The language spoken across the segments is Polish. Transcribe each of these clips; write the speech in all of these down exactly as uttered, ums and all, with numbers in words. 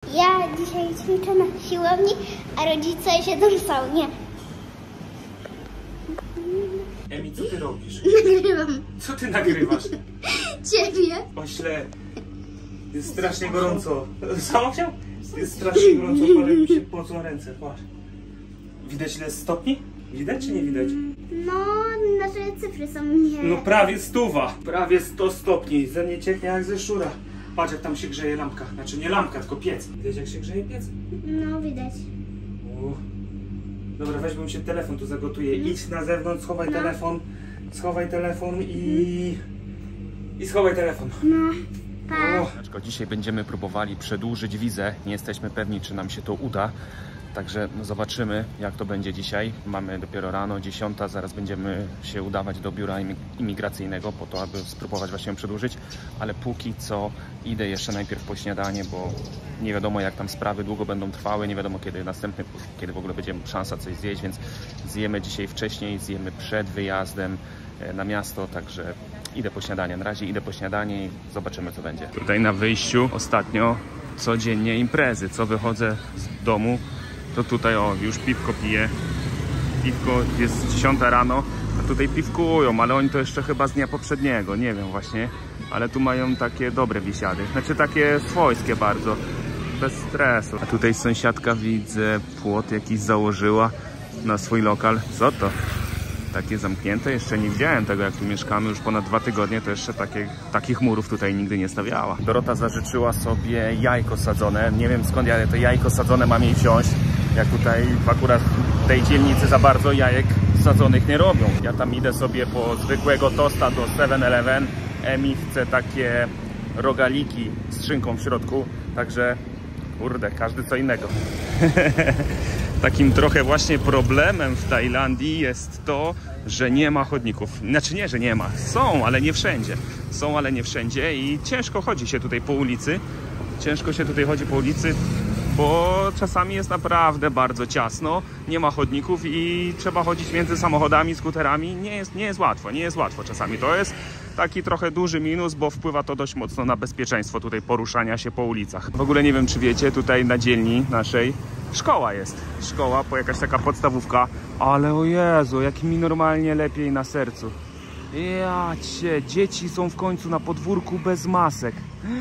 Ja dzisiaj ćwiczę na siłowni, a rodzice siedzą w saunie. Emi, co ty robisz? Nagrywam. Co ty nagrywasz? Ciebie. Ośle, jest strasznie gorąco. Samo chciał? Jest strasznie gorąco, ale mi się pocą ręce, patrz. Widać ile stopni? Widać czy nie widać? No, nasze cyfry są nie... No prawie stuwa. Prawie sto stopni. Ze mnie cieknie jak ze szczura. Patrz jak tam się grzeje lampka. Znaczy nie lampka, tylko piec. Widać jak się grzeje piec? No, widać. U. Dobra, weź, bo mi się telefon tu zagotuje. Idź na zewnątrz, schowaj No. telefon. Schowaj telefon i... I schowaj telefon. No, pa. O. Dzisiaj będziemy próbowali przedłużyć wizę. Nie jesteśmy pewni, czy nam się to uda. Także no, zobaczymy, jak to będzie dzisiaj. Mamy dopiero rano, dziesiąta, zaraz będziemy się udawać do biura imigracyjnego po to, aby spróbować właśnie ją przedłużyć. Ale póki co idę jeszcze najpierw po śniadanie, bo nie wiadomo, jak tam sprawy długo będą trwały, nie wiadomo kiedy następny, kiedy w ogóle będzie szansa coś zjeść, więc zjemy dzisiaj wcześniej, zjemy przed wyjazdem na miasto, także idę po śniadanie. Na razie idę po śniadanie i zobaczymy, co będzie. Tutaj na wyjściu ostatnio codziennie imprezy. Co wychodzę z domu, to tutaj o, już piwko piję. Piwko jest dziesiąta rano, a tutaj piwkują, ale oni to jeszcze chyba z dnia poprzedniego, nie wiem właśnie. Ale tu mają takie dobre biesiady, znaczy takie swojskie bardzo, bez stresu. A tutaj sąsiadka, widzę, płot jakiś założyła na swój lokal. Co to? Takie zamknięte? Jeszcze nie widziałem tego, jak tu mieszkamy już ponad dwa tygodnie, to jeszcze takie, takich murów tutaj nigdy nie stawiała. Dorota zażyczyła sobie jajko sadzone. Nie wiem, skąd ja to jajko sadzone mam jej wziąć, jak tutaj akurat w tej dzielnicy za bardzo jajek sadzonych nie robią. Ja tam idę sobie po zwykłego tosta do seven eleven. Emi chce takie rogaliki z szynką w środku, także kurde, każdy co innego. Takim trochę właśnie problemem w Tajlandii jest to, że nie ma chodników. Znaczy nie, że nie ma. Są, ale nie wszędzie. Są, ale nie wszędzie i ciężko chodzi się tutaj po ulicy. Ciężko się tutaj chodzi po ulicy, bo czasami jest naprawdę bardzo ciasno, nie ma chodników i trzeba chodzić między samochodami, skuterami. Nie jest, nie jest łatwo, nie jest łatwo czasami. To jest taki trochę duży minus, bo wpływa to dość mocno na bezpieczeństwo tutaj poruszania się po ulicach. W ogóle nie wiem, czy wiecie, tutaj na dzielni naszej szkoła jest. Szkoła, po jakaś taka podstawówka, ale o Jezu, jak mi normalnie lepiej na sercu. Ja cię, dzieci są w końcu na podwórku bez masek.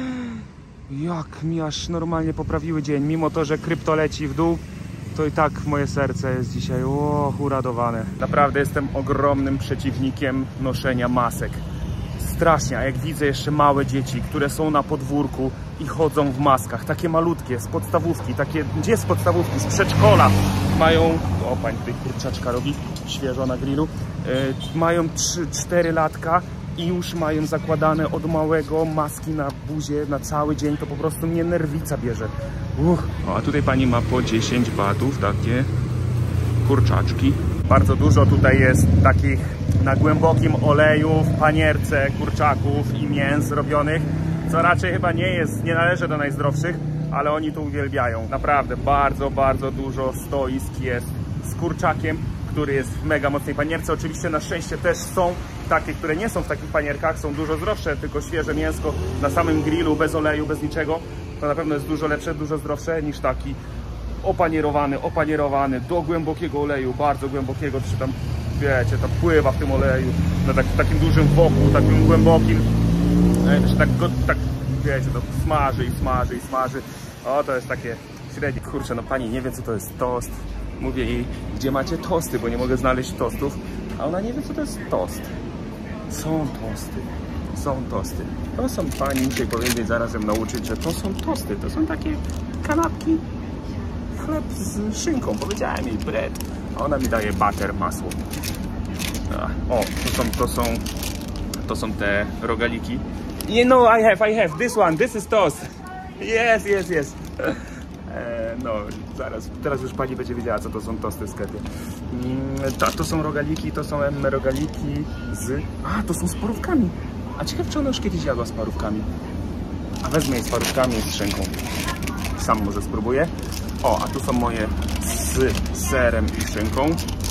Jak mi aż normalnie poprawiły dzień, mimo to, że krypto leci w dół, to i tak moje serce jest dzisiaj o, uradowane. Naprawdę jestem ogromnym przeciwnikiem noszenia masek. Strasznie, a jak widzę jeszcze małe dzieci, które są na podwórku i chodzą w maskach, takie malutkie, z podstawówki, takie, gdzie z podstawówki, z przedszkola, mają, o, pani tutaj kurczaczka robi, świeżo na grillu, yy, mają trzy cztery latka i już mają zakładane od małego maski na buzie na cały dzień, to po prostu mnie nerwica bierze. Uch. O, a tutaj pani ma po dziesięć batów takie kurczaczki. Bardzo dużo tutaj jest takich na głębokim oleju w panierce kurczaków i mięs robionych, co raczej chyba nie jest, nie należy do najzdrowszych, ale oni to uwielbiają. Naprawdę bardzo, bardzo dużo stoisk jest z kurczakiem, który jest w mega mocnej panierce. Oczywiście na szczęście też są takie, które nie są w takich panierkach, są dużo zdrowsze, tylko świeże mięsko na samym grillu, bez oleju, bez niczego. To na pewno jest dużo lepsze, dużo zdrowsze niż taki opanierowany, opanierowany do głębokiego oleju, bardzo głębokiego, czy tam, wiecie, to pływa w tym oleju, na tak, takim dużym wokół, takim głębokim, że tak, go, tak, wiecie, to smaży i smaży i smaży. O, to jest takie średnie. Kurczę, no pani nie wie, co to jest tost. Mówię jej, gdzie macie tosty, bo nie mogę znaleźć tostów, a ona nie wie, co to jest tost. Są tosty, są tosty. To są, pani muszę jej powiedzieć, zaraz ją nauczyć, że to są tosty, to są takie kanapki, chleb z szynką, powiedziałem jej bread, a ona mi daje butter, masło. O, to są, to są, to są te rogaliki. You know, I have, I have this one, this is toast. Yes, yes, yes. No, zaraz, teraz już pani będzie wiedziała, co to są tosty w sklepie. To, to są rogaliki, to są emme rogaliki z... A, to są z parówkami. A ciekawe, czy ona już kiedyś jadła z parówkami. A wezmę je z parówkami i z szynką. Sam może spróbuję. O, a tu są moje z serem i szynką.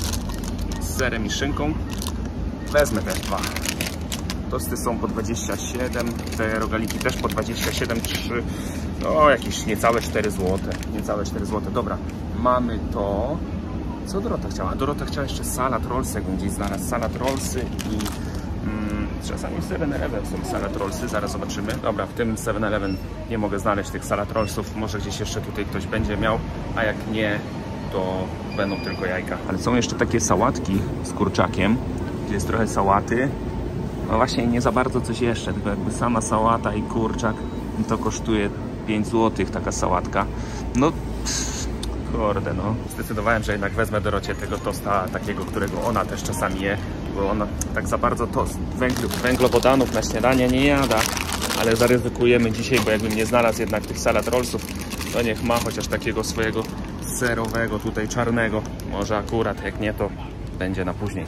Z serem i szynką. Wezmę też dwa. Tosty są po dwadzieścia siedem, te rogaliki też po dwadzieścia siedem, trzy. No, jakieś niecałe cztery złote. Niecałe cztery złote. Dobra, mamy to. Co Dorota chciała? Dorota chciała jeszcze salad rollsy, jakbym gdzieś znalazł. Salad rollsy i... Mm, czasami w seven eleven są salad rollsy, zaraz zobaczymy. Dobra, w tym seven eleven nie mogę znaleźć tych salad rollsów. Może gdzieś jeszcze tutaj ktoś będzie miał, a jak nie, to będą tylko jajka. Ale są jeszcze takie sałatki z kurczakiem, gdzie jest trochę sałaty. No właśnie nie za bardzo coś jeszcze, tylko jakby sama sałata i kurczak, to kosztuje pięć złotych taka sałatka. No pff, kurde no. Zdecydowałem, że jednak wezmę Dorocie tego tosta takiego, którego ona też czasami je, bo ona tak za bardzo tost węgl węglowodanów na śniadanie nie jada. Ale zaryzykujemy dzisiaj, bo jakbym nie znalazł jednak tych salad rollsów, to niech ma chociaż takiego swojego serowego tutaj czarnego. Może akurat, jak nie, to będzie na później.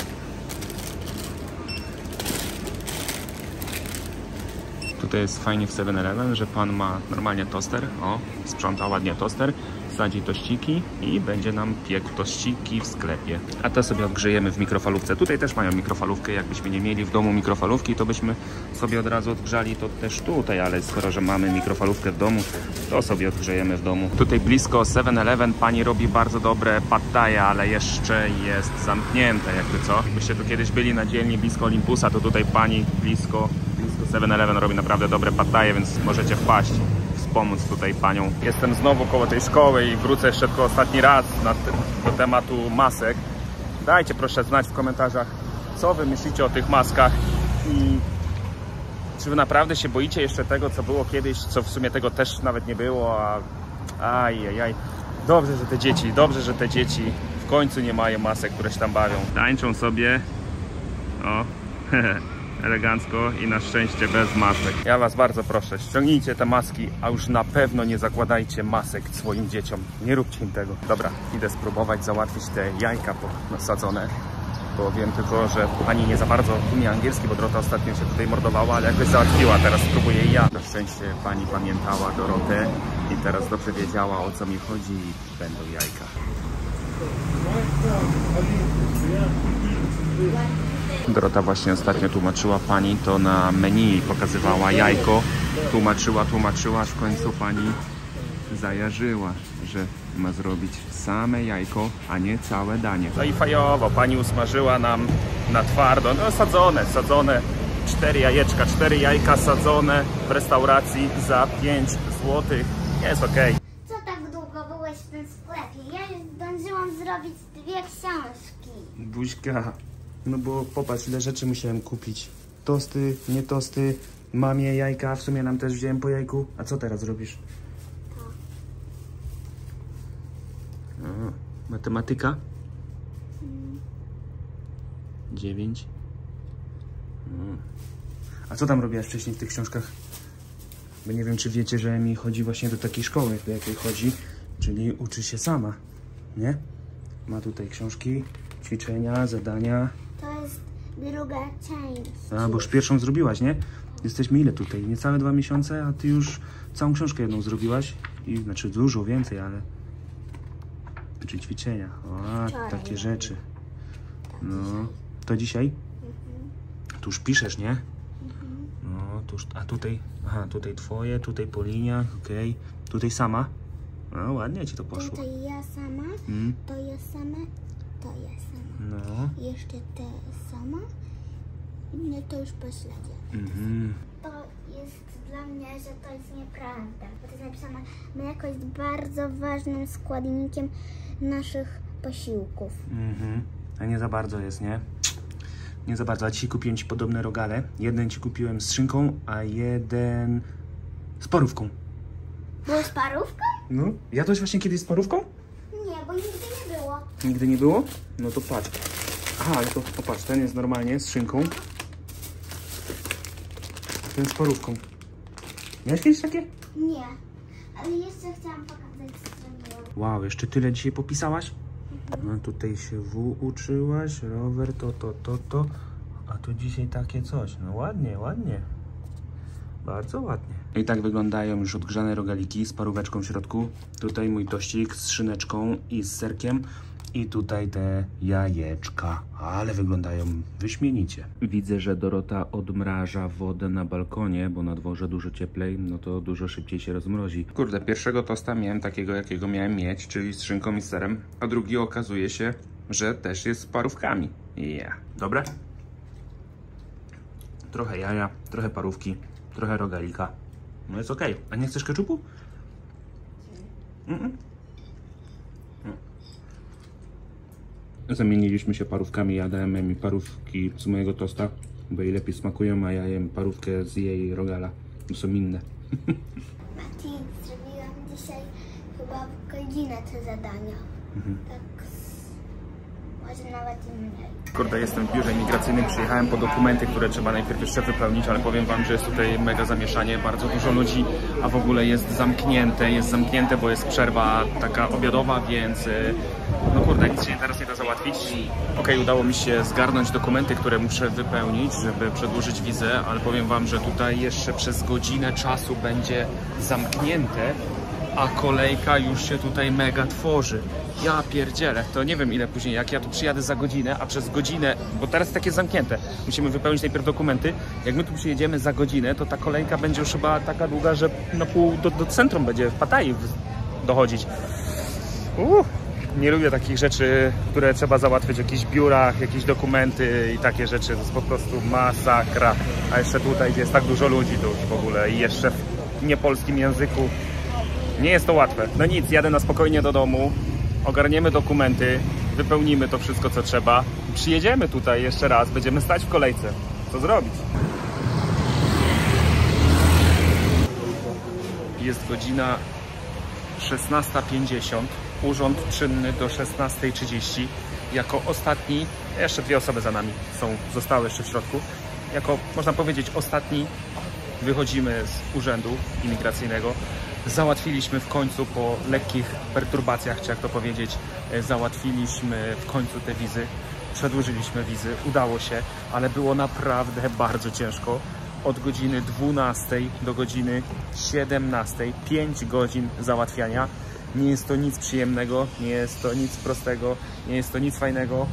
Tutaj jest fajnie w seven eleven, że pan ma normalnie toster. O, sprząta ładnie toster, sadzi tościki i będzie nam piekł tościki w sklepie. A te sobie odgrzejemy w mikrofalówce. Tutaj też mają mikrofalówkę. Jakbyśmy nie mieli w domu mikrofalówki, to byśmy sobie od razu odgrzali to też tutaj, ale skoro, że mamy mikrofalówkę w domu, to sobie odgrzejemy w domu. Tutaj blisko seven eleven pani robi bardzo dobre pad thai, ale jeszcze jest zamknięte, jakby co. Jakbyście tu kiedyś byli na dzielni blisko Olympusa, to tutaj pani blisko seven eleven robi naprawdę dobre pad thai, więc możecie wpaść, wspomóc tutaj panią. Jestem znowu koło tej szkoły i wrócę jeszcze tylko ostatni raz na do tematu masek. Dajcie proszę znać w komentarzach, co wy myślicie o tych maskach i czy wy naprawdę się boicie jeszcze tego, co było kiedyś, co w sumie tego też nawet nie było, a ajajaj. Dobrze, że te dzieci, dobrze, że te dzieci w końcu nie mają masek, które się tam bawią. Tańczą sobie, o, elegancko i na szczęście bez masek. Ja was bardzo proszę, ściągnijcie te maski, a już na pewno nie zakładajcie masek swoim dzieciom. Nie róbcie im tego. Dobra, idę spróbować załatwić te jajka nasadzone, bo wiem tylko, że pani nie za bardzo umie angielski, bo Dorota ostatnio się tutaj mordowała, ale jakoś załatwiła, teraz spróbuję i ja. Na szczęście pani pamiętała Dorotę i teraz dobrze wiedziała, o co mi chodzi i będą jajka. Dorota właśnie ostatnio tłumaczyła pani, to na menu pokazywała jajko, tłumaczyła, tłumaczyła, aż w końcu pani zajarzyła, że ma zrobić same jajko, a nie całe danie. No i fajowo, pani usmażyła nam na twardo, no sadzone, sadzone, cztery jajeczka, cztery jajka sadzone w restauracji za pięć złotych, jest okej. Okay. Co tak długo byłeś w tym sklepie? Ja już zdążyłam zrobić dwie książki. Buźka. No bo popatrz, ile rzeczy musiałem kupić. Tosty, nie tosty, mamie jajka, w sumie nam też wziąłem po jajku. A co teraz robisz? O, matematyka? Hmm. Dziewięć. Hmm. A co tam robiłaś wcześniej w tych książkach? Bo nie wiem, czy wiecie, że Emi chodzi właśnie do takiej szkoły, do jakiej chodzi, czyli uczy się sama, nie? Ma tutaj książki, ćwiczenia, zadania. To jest druga część. A, bo już pierwszą zrobiłaś, nie? Jesteśmy ile tutaj? Niecałe dwa miesiące, a ty już całą książkę jedną zrobiłaś. I, znaczy dużo więcej, ale... Znaczy ćwiczenia. O, Wczoraj takie rzeczy. No, to dzisiaj? Mhm. Tu już piszesz, nie? Mhm. No, tu już... A tutaj... Aha, tutaj twoje, tutaj po liniach, okej. Okay. Tutaj sama? No, ładnie ci to poszło. Tutaj ja sama, Mm. to ja sama, to ja sama. No. Jeszcze te sama, no to już po śladzie. Mhm. To jest dla mnie, że to jest nieprawda. Bo to jest napisane, mleko jest bardzo ważnym składnikiem naszych posiłków. Mhm. A nie za bardzo jest, nie? Nie za bardzo. A dzisiaj kupiłem ci podobne rogale. Jeden ci kupiłem z szynką, a jeden z parówką. Było z parówką? No. Jadłeś właśnie kiedyś z parówką? Nie, bo nigdy nie było. Nigdy nie było? No to patrz. Aha, ale to popatrz, ten jest normalnie z szynką. A ten z parówką. Miałeś kiedyś takie? Nie, ale jeszcze chciałam pokazać, co zrobiłam. Wow, jeszcze tyle dzisiaj popisałaś? No tutaj się W uczyłaś, rower, to, to, to, to. A tu dzisiaj takie coś. No ładnie, ładnie. Bardzo ładnie. I tak wyglądają już odgrzane rogaliki z paróweczką w środku. Tutaj mój tościk z szyneczką i z serkiem. I tutaj te jajeczka, ale wyglądają wyśmienicie. Widzę, że Dorota odmraża wodę na balkonie, bo na dworze dużo cieplej, no to dużo szybciej się rozmrozi. Kurde, pierwszego tosta miałem takiego, jakiego miałem mieć, czyli z szynką i serem, a drugi okazuje się, że też jest z parówkami. Yeah. Dobre? Trochę jaja, trochę parówki, trochę rogalika. No jest okej. A nie chcesz keczupu? Mm-mm. Zamieniliśmy się parówkami, ja dałem mi parówki z mojego tosta, bo jej lepiej smakują, a ja jem parówkę z jej rogala, bo są inne. Mati, zrobiłam dzisiaj chyba w godzinę te zadania. Mhm. Tak, może nawet i mniej. Kurde, jestem w biurze imigracyjnym, przyjechałem po dokumenty, które trzeba najpierw jeszcze wypełnić, ale powiem wam, że jest tutaj mega zamieszanie, bardzo dużo ludzi, a w ogóle jest zamknięte, jest zamknięte, bo jest przerwa taka obiadowa, więc no kurde, nic się teraz nie da załatwić. Ok, udało mi się zgarnąć dokumenty, które muszę wypełnić, żeby przedłużyć wizę, ale powiem wam, że tutaj jeszcze przez godzinę czasu będzie zamknięte, a kolejka już się tutaj mega tworzy. Ja pierdzielę, to nie wiem ile później, jak ja tu przyjadę za godzinę, a przez godzinę, bo teraz takie zamknięte, musimy wypełnić najpierw dokumenty. Jak my tu przyjedziemy za godzinę, to ta kolejka będzie już chyba taka długa, że na pół do, do centrum będzie w Pattaji dochodzić. Uh, nie lubię takich rzeczy, które trzeba załatwić w jakichś biurach, jakieś dokumenty i takie rzeczy. To jest po prostu masakra. A jeszcze tutaj, gdzie jest tak dużo ludzi tu w ogóle i jeszcze w niepolskim języku. Nie jest to łatwe. No nic, jadę na spokojnie do domu, ogarniemy dokumenty, wypełnimy to wszystko, co trzeba. Przyjedziemy tutaj jeszcze raz, będziemy stać w kolejce. Co zrobić? Jest godzina szesnasta pięćdziesiąt. Urząd czynny do szesnastej trzydzieści. Jako ostatni, jeszcze dwie osoby za nami są, zostały jeszcze w środku. Jako, można powiedzieć, ostatni wychodzimy z urzędu imigracyjnego. Załatwiliśmy w końcu po lekkich perturbacjach, czy jak to powiedzieć, załatwiliśmy w końcu te wizy, przedłużyliśmy wizy, udało się, ale było naprawdę bardzo ciężko. Od godziny dwunastej do godziny siedemnastej, pięć godzin załatwiania. Nie jest to nic przyjemnego, nie jest to nic prostego, nie jest to nic fajnego.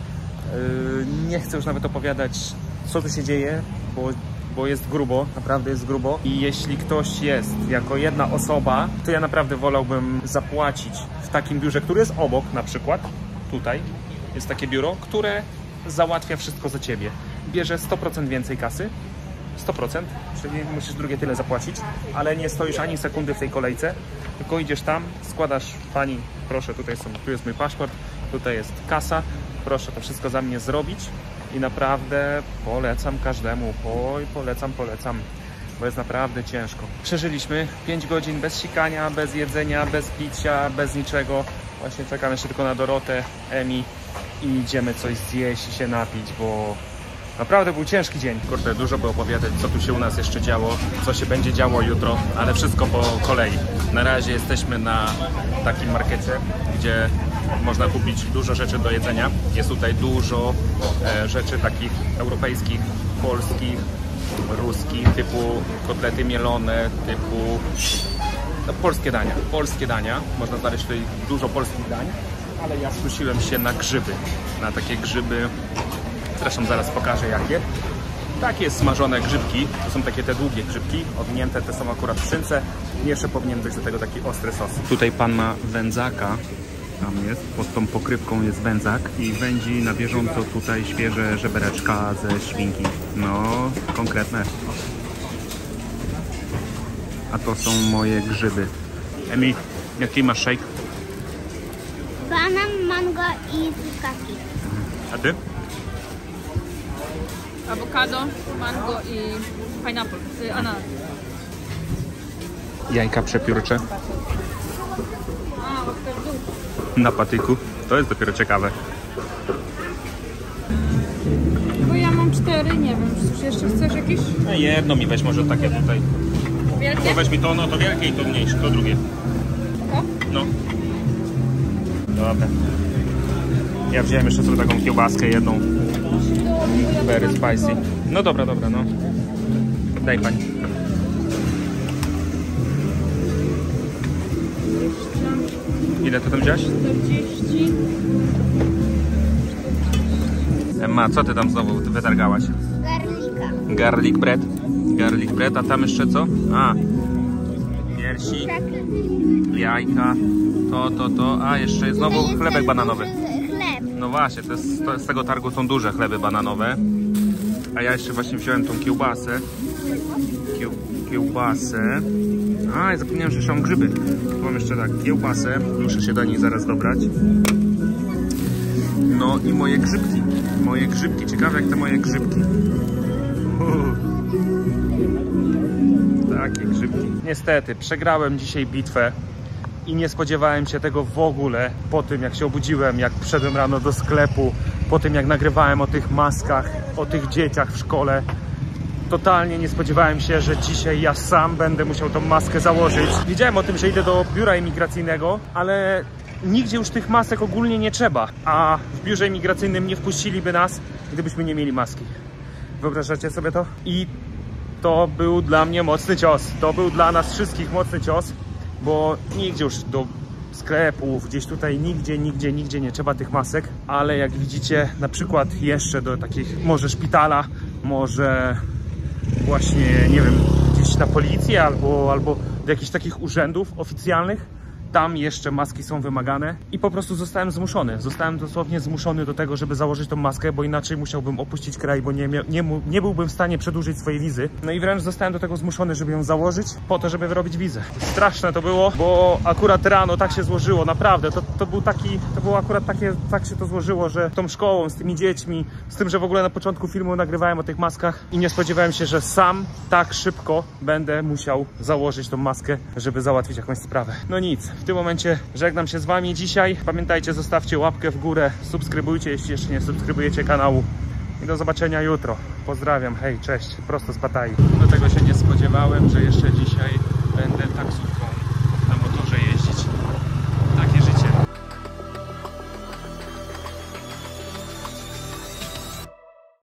Nie chcę już nawet opowiadać, co tu się dzieje, bo bo jest grubo, naprawdę jest grubo i jeśli ktoś jest jako jedna osoba, to ja naprawdę wolałbym zapłacić w takim biurze, który jest obok, na przykład tutaj jest takie biuro, które załatwia wszystko za ciebie. Bierze sto procent więcej kasy, sto procent, czyli musisz drugie tyle zapłacić, ale nie stoisz ani sekundy w tej kolejce, tylko idziesz tam, składasz, pani, proszę, tutaj są, tu jest mój paszport, tutaj jest kasa, proszę to wszystko za mnie zrobić. I naprawdę polecam każdemu, oj, polecam, polecam, bo jest naprawdę ciężko. Przeżyliśmy pięć godzin bez sikania, bez jedzenia, bez picia, bez niczego. Właśnie czekam jeszcze tylko na Dorotę, Emi i idziemy coś zjeść i się napić, bo naprawdę był ciężki dzień. Kurde, dużo by opowiadać, co tu się u nas jeszcze działo, co się będzie działo jutro, ale wszystko po kolei. Na razie jesteśmy na takim markecie, gdzie można kupić dużo rzeczy do jedzenia. Jest tutaj dużo e, rzeczy takich europejskich, polskich, ruskich, typu kotlety mielone, typu no, polskie dania. Polskie dania. Można znaleźć tutaj dużo polskich dań, ale ja skusiłem się na grzyby. Na takie grzyby, zresztą zaraz pokażę jakie. Takie smażone grzybki, to są takie te długie grzybki, owinięte, te są akurat w szynce. Jeszcze powinien być do tego taki ostry sos. Tutaj pan ma wędzaka. Tam jest, pod tą pokrywką jest wędzak i wędzi na bieżąco tutaj świeże żebereczka ze świnki. No, konkretne. A to są moje grzyby. Emi, jaki masz shake? Banan, mango i truskawki. A ty? Awokado, mango i pineapple, y, ananas. Jajka przepiórcze. Na patyku. To jest dopiero ciekawe. Bo ja mam cztery, nie wiem, czy jeszcze chcesz jakieś? No jedno mi weź może takie tutaj. Wielkie? No weź mi to, no to wielkie i to mniejsze, to drugie. To? No. Dobra. Ja wziąłem jeszcze sobie taką kiełbaskę jedną. Very spicy. No dobra, dobra, no. Daj pani. Ile to tam wziąłeś? czterdzieści. Emma, co ty tam znowu wytargałaś? Garlika. Garlic bread. Garlic bread, a tam jeszcze co? A, piersi, jajka, to, to, to, a jeszcze jest znowu chlebek bananowy. Chleb. No właśnie, to jest, to z tego targu są duże chleby bananowe. A ja jeszcze właśnie wziąłem tą kiełbasę. Kieł, kiełbasę. A, i zapomniałem, że jeszcze mam grzyby. Tu mam jeszcze tak, kiełbasę. Muszę się do niej zaraz dobrać. No i moje grzybki. Moje grzybki. Ciekawe jak te moje grzybki. Uuu. Takie grzybki. Niestety, przegrałem dzisiaj bitwę. I nie spodziewałem się tego w ogóle po tym, jak się obudziłem, jak wszedłem rano do sklepu, po tym, jak nagrywałem o tych maskach, o tych dzieciach w szkole. Totalnie nie spodziewałem się, że dzisiaj ja sam będę musiał tą maskę założyć. Wiedziałem o tym, że idę do biura imigracyjnego, ale nigdzie już tych masek ogólnie nie trzeba. A w biurze imigracyjnym nie wpuściliby nas, gdybyśmy nie mieli maski. Wyobrażacie sobie to? I to był dla mnie mocny cios. To był dla nas wszystkich mocny cios. Bo nigdzie już do sklepów, gdzieś tutaj nigdzie, nigdzie, nigdzie nie trzeba tych masek, ale jak widzicie, na przykład jeszcze do takich, może szpitala, może właśnie, nie wiem, gdzieś na policję albo, albo do jakichś takich urzędów oficjalnych, tam jeszcze maski są wymagane i po prostu zostałem zmuszony. Zostałem dosłownie zmuszony do tego, żeby założyć tą maskę, bo inaczej musiałbym opuścić kraj, bo nie, nie, nie byłbym w stanie przedłużyć swojej wizy. No i wręcz zostałem do tego zmuszony, żeby ją założyć po to, żeby wyrobić wizę. Straszne to było, bo akurat rano tak się złożyło, naprawdę. To, to był taki, to było akurat takie, tak się to złożyło, że tą szkołą, z tymi dziećmi, z tym, że w ogóle na początku filmu nagrywałem o tych maskach i nie spodziewałem się, że sam tak szybko będę musiał założyć tą maskę, żeby załatwić jakąś sprawę. No nic. W tym momencie żegnam się z wami dzisiaj. Pamiętajcie, zostawcie łapkę w górę, subskrybujcie, jeśli jeszcze nie subskrybujecie kanału. I do zobaczenia jutro. Pozdrawiam, hej, cześć, prosto z Pattayyi. Do tego się nie spodziewałem, że jeszcze dzisiaj będę taksówką